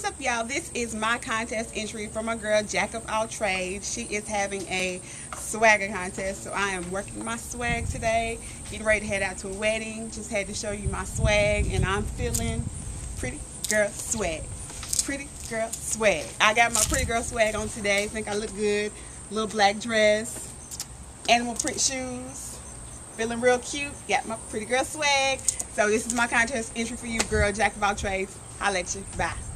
What's up, y'all? This is my contest entry for my girl Jack of all trades. She is having a swagger contest, so I am working my swag today, getting ready to head out to a wedding. Just had to show you my swag, and I'm feeling pretty girl swag. Pretty girl swag. I got my pretty girl swag on today. Think I look good. Little black dress, animal print shoes, feeling real cute. Got my pretty girl swag. So this is my contest entry for you, girl Jack of all trades. I'll let you. Bye.